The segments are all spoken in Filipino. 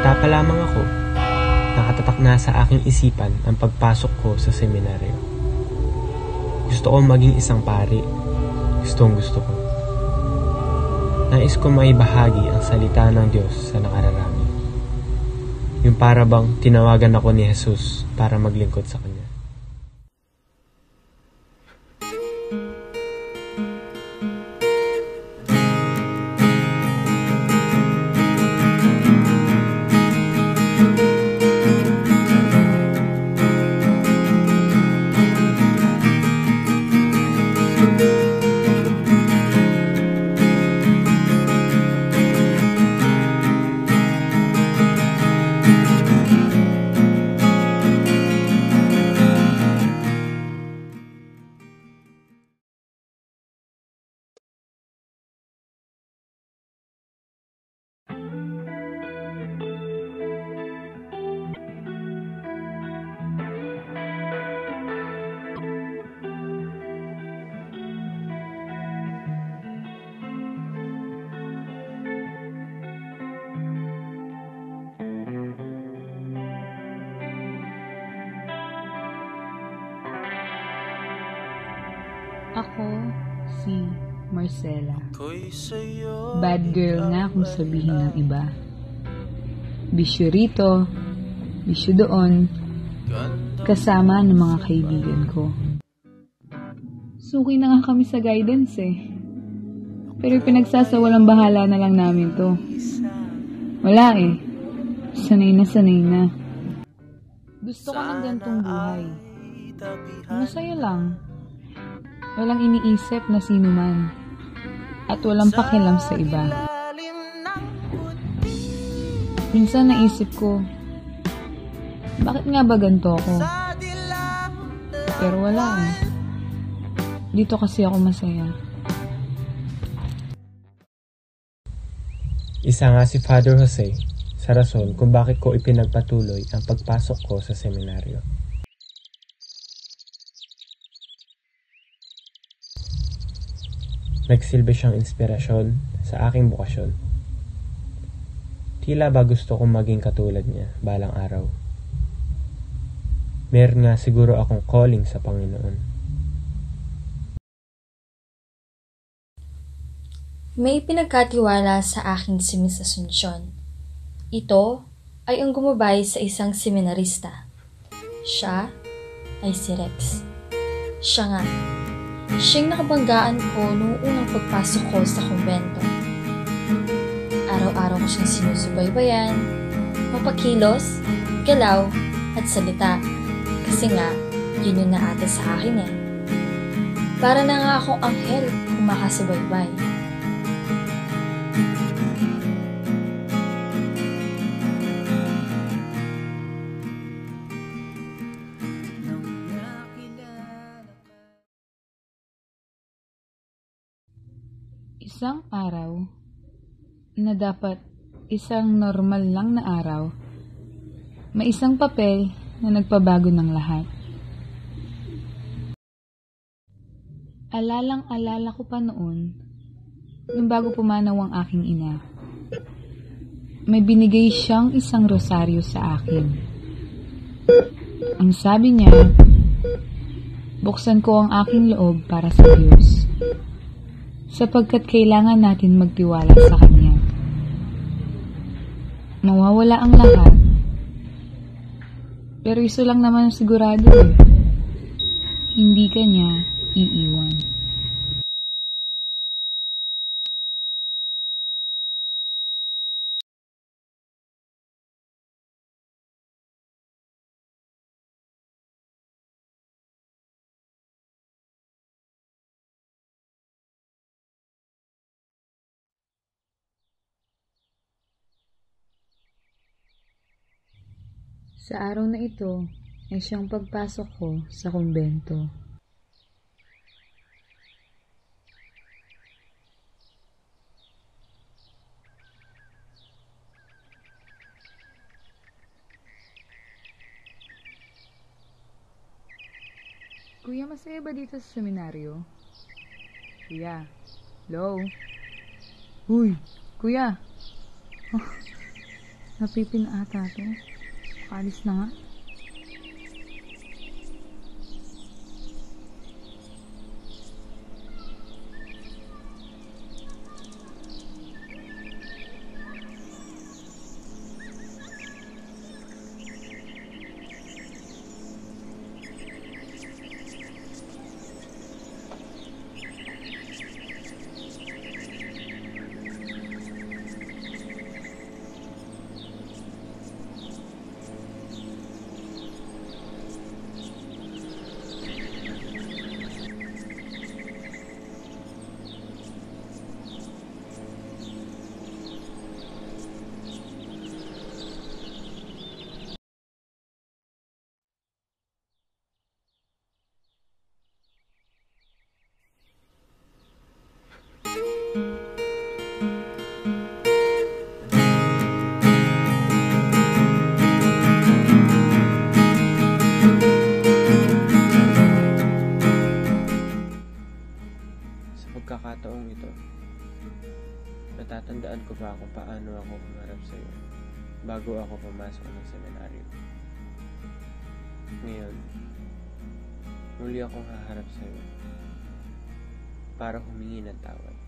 Bata pa lamang ako, nakatatak na sa aking isipan ang pagpasok ko sa seminaryo. Gusto ko maging isang pari. Gusto ko. Nais ko maibahagi ang salita ng Diyos sa nakararami. Yung para bang tinawagan ako ni Jesus para maglingkod sa Kanya. Ako si Marcela. Bad girl nga kung sabihin ng iba. Bisyo rito, bisyo doon, kasama ng mga kaibigan ko. Suki na nga kami sa guidance eh. Pero pinagsasawalang bahala na lang namin to. Wala eh. Sanay na. Gusto ko ng gantong buhay. Masaya lang. Walang iniisip na sino man. At walang pakialam sa iba. Minsan naisip ko, bakit nga ba ganito ako? Pero wala eh. Dito kasi ako masaya. Isa nga si Father Jose sa rason kung bakit ko ipinagpatuloy ang pagpasok ko sa seminaryo. Nagsilbi siyang inspirasyon sa aking bukasyon. Tila ba gusto kong maging katulad niya balang araw. Meron nga siguro akong calling sa Panginoon. May pinagkatiwala sa akin si Miss Asuncion. Ito ay ang gumabay sa isang seminarista. Siya ay si Rex. Siya nga. Siyang nakabanggaan ko noong unang pagpasok ko sa kumbento. Araw-araw ko siyang sinusubaybayan, mapakilos, galaw, at salita. Kasi nga, yun yung naata sa akin eh. Para na nga akong anghel kung makasubaybay. Isang araw na dapat isang normal lang na araw, may isang papel na nagpabago ng lahat. Alalang-alala ko pa noon, nung bago pumanaw ang aking ina. May binigay siyang isang rosaryo sa akin. Ang sabi niya, buksan ko ang aking loob para sa Diyos. Sapagkat kailangan natin magtiwala sa Kanya. Mawawala ang lahat, pero iso lang naman sigurado eh. Hindi ka niya iiwan. Sa araw na ito ay siyang pagpasok ko sa kumbento. Kuya, masaya ba dito sa seminaryo? Kuya, hello? Uy, kuya! Napipin ata to. Alis na nga. Pagkakataong ito, natatandaan ko pa kung paano ako humarap sa iyo bago ako pumasok ng seminaryo. Ngayon, muli akong haharap sa iyo para humingi ng tawad.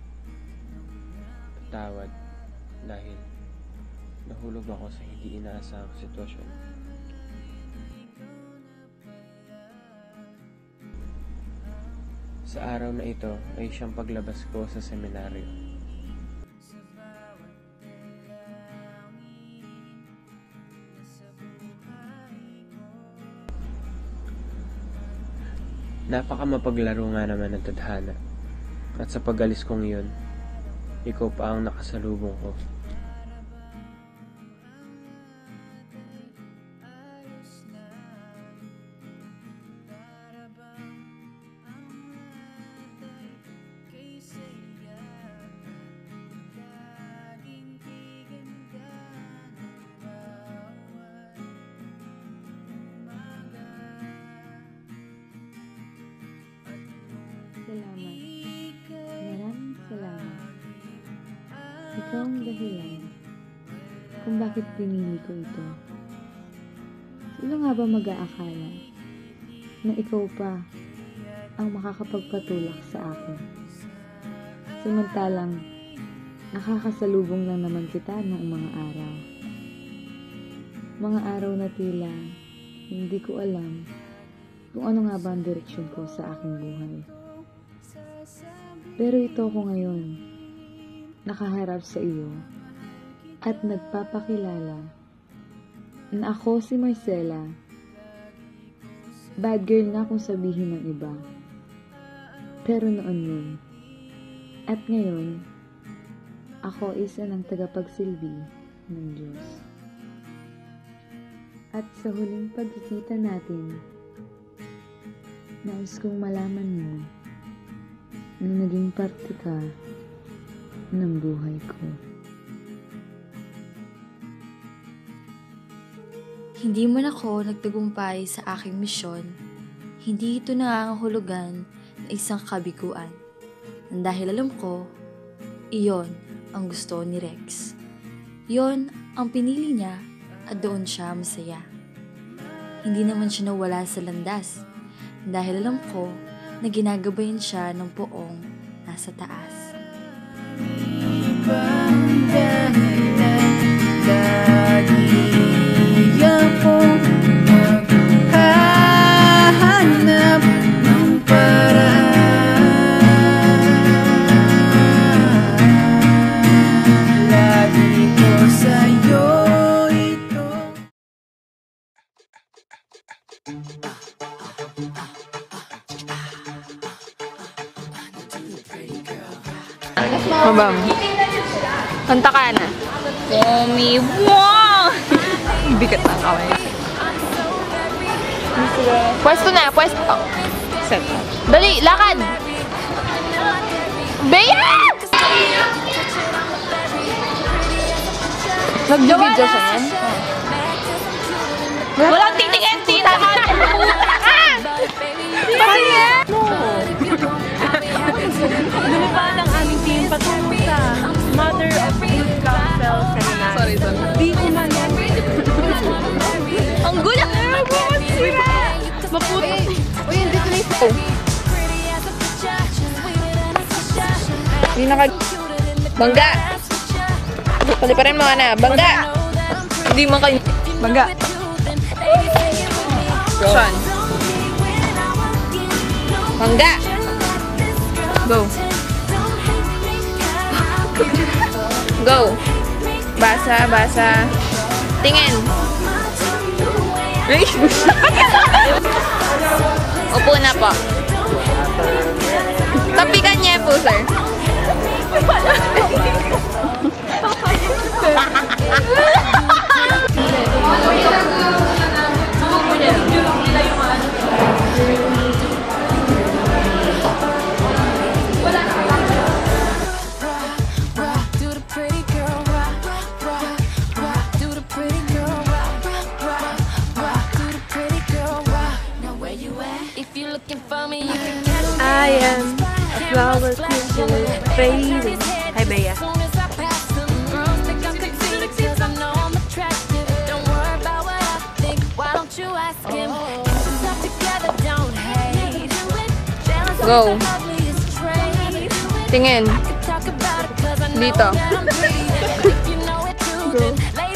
Patawad dahil nahulog ako sa hindi inaasahang sitwasyon. Sa araw na ito ay siyang paglabas ko sa seminaryo. Napaka mapaglaro nga naman ng tadhana. At sa pag-alis kong iyon, ikaw pa ang nakasalubong ko. Salamat. Maraming salamat. Ikaw ang dahilan kung bakit pinili ko ito. Sino nga ba mag-aakala na ikaw pa ang makakapagpatulak sa akin? Samantalang nakakasalubong lang naman kita ng mga araw. Mga araw na tila hindi ko alam kung ano nga ba ang direksyon ko sa aking buhay. Pero ito ko ngayon, nakaharap sa iyo at nagpapakilala na ako si Marcela. Bad girl na kung sabihin ng iba. Pero noon yun. At ngayon, ako isa ng tagapagsilbi ng Diyos. At sa huling pagkikita natin, nais kong malaman mo na naging parte ka ng buhay ko. Hindi man ako nagtagumpay sa aking misyon, hindi ito nangangahulugan na isang kabiguan. Dahil alam ko, iyon ang gusto ni Rex. Iyon ang pinili niya at doon siya masaya. Hindi naman siya nawala sa landas dahil alam ko na ginagabayan siya ng poong nasa taas. Maghahanap ng paraan. Lagi ko sa'yo ito. Mabam. Kanta ka na. Tommy, wow! Bigat ng kamay. Pwesto na, pwesto. Set. Dali, lakad! Bea! Nag-video siya yan? Walang titingin, tita! Bakit? Lumipad ang aming team patungo sa Mother of Good Counsel Seminar. Di Bangga! Paliparin mo na. Bangga! Hindi man kayo. Bangga! Sean. Bangga! Go. Go. Basa, basa. Tingin. Upo na po. Tapikan niya po, sir. I am a flower fading. Hi, Bea. Go. Tingin. Dito. Go.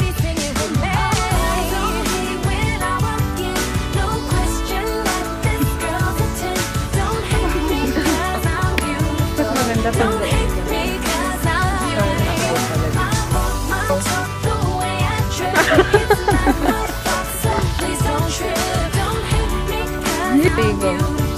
Go.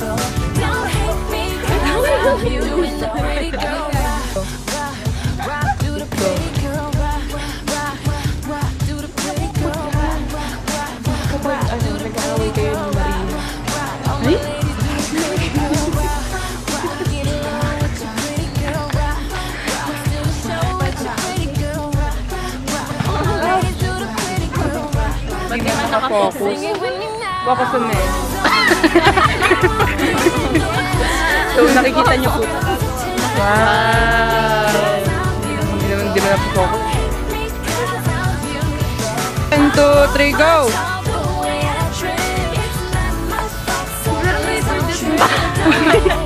Hindi man nakafocus. Baka sumel. So, nakikita niyo po. Wow! Hindi na focus. 1, 2, 3, go!